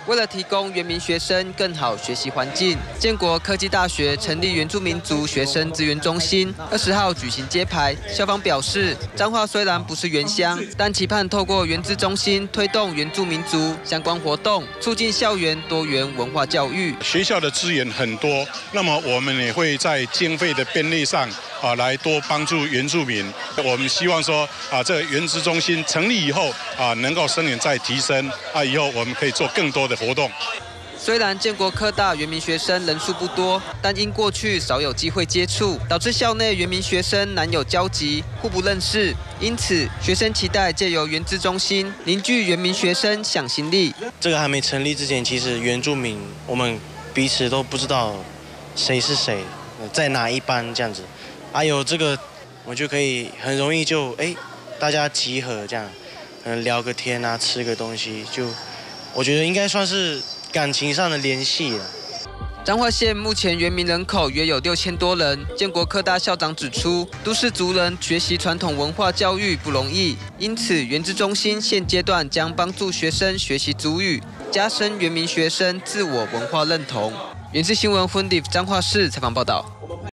为了提供原民学生更好学习环境，建国科技大学成立原住民族学生资源中心，20号举行揭牌。校方表示，彰化虽然不是原乡，但期盼透过原资中心推动原住民族相关活动，促进校园多元文化教育。 学校的资源很多，那么我们也会在经费的编列上来多帮助原住民。我们希望说这个原资中心成立以后能够生源再提升以后我们可以做更多的活动。 虽然建国科大原民学生人数不多，但因过去少有机会接触，导致校内原民学生难有交集，互不认识。因此，学生期待借由原资中心凝聚原民学生向心力。 这个还没成立之前，其实原住民我们彼此都不知道谁是谁，在哪一班这样子。有这个，我们就可以很容易就大家集合这样，聊个天啊，吃个东西，就我觉得应该算是感情上的联系了。 彰化县目前原民人口约有6000多人。建国科大校长指出，都市族人学习传统文化教育不容易，因此原资中心现阶段将帮助学生学习族语，加深原民学生自我文化认同。原资新闻分地彰化市采访报道。